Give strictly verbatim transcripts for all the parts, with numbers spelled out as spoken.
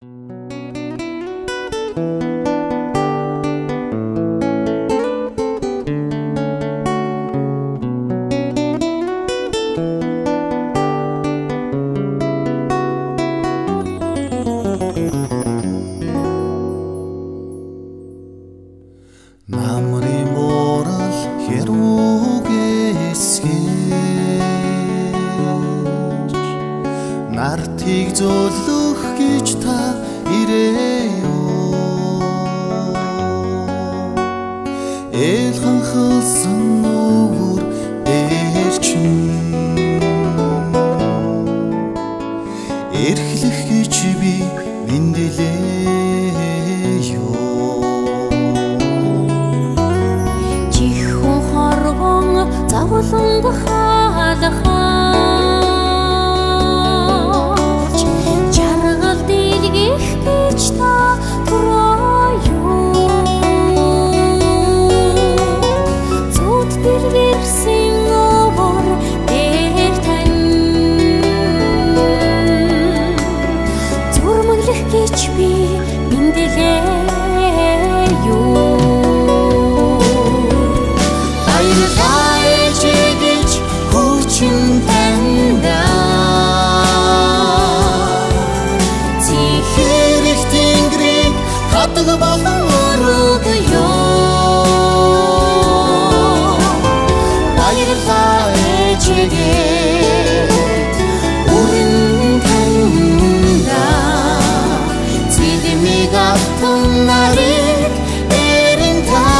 Намрын буурал хэрүүгээс нартыг зөөлөх гэж та ирээё. Эл ханхалсан нүгүр дээрчин эрхлэх гэж би мэндэлээё. Чихүн хорвон завланг хаалхаач жаргал дийлгэх гэж та турааё. Зүуд бэрвэрсэн овор дээр тань зурмаглах гэж би мэндэлээё. Хатга болон өргөё. Баярлалаа ээжигээд өрн таньда цэдмиг автан нарыг эрен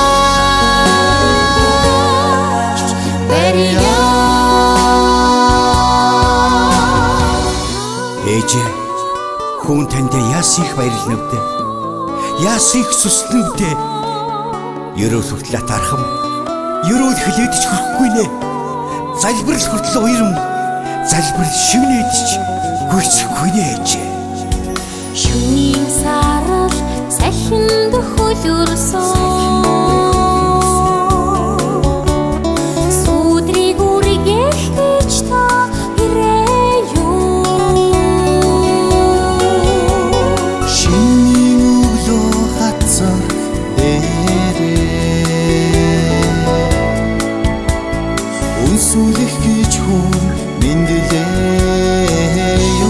тааж барья. Ээжээ, хүн танд яасан их баярлна вэ? Яасан их сүснэ вэ? Ерөөл хүртэл атаархам. Ерөөл хилээдч хөрөхгүй нэ. Залбирал хүртэл уярам. Залбирал шивнээдч гүйцэхгүй нэ ээжээ. Шүнийн сарал сахинд хөлөрсөн. Сүдрийг үргэх гэж та ирээё. Шинийн өглөө хатсар дээрээ үнсүүлэх гэж хүн мэндэлээё.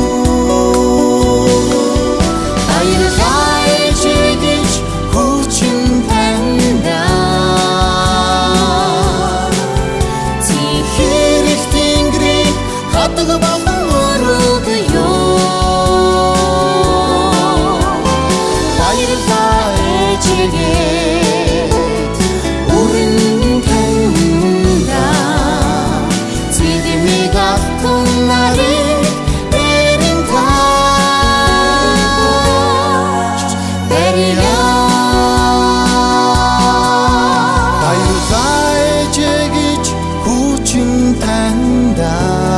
Баярлалаа ээжигээд хүчин таньда цэхэрэх тэнгэрийг хатга болон өргөё. Баярлалаа ээжигээд өрн таньда цэдмиг автан нарыг эрен тааж барья. Баярлалаа ээжигээд хүчин таньда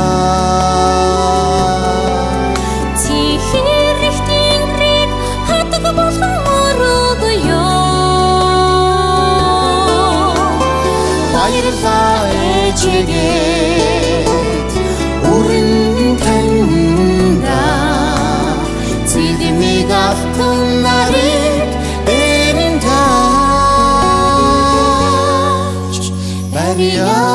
Цэхэрэх тэнгэрийг хатга болон өргөё. Баярлалаа ээжигээд өрн таньда цэдмиг автан нарыг эрен тааж барья.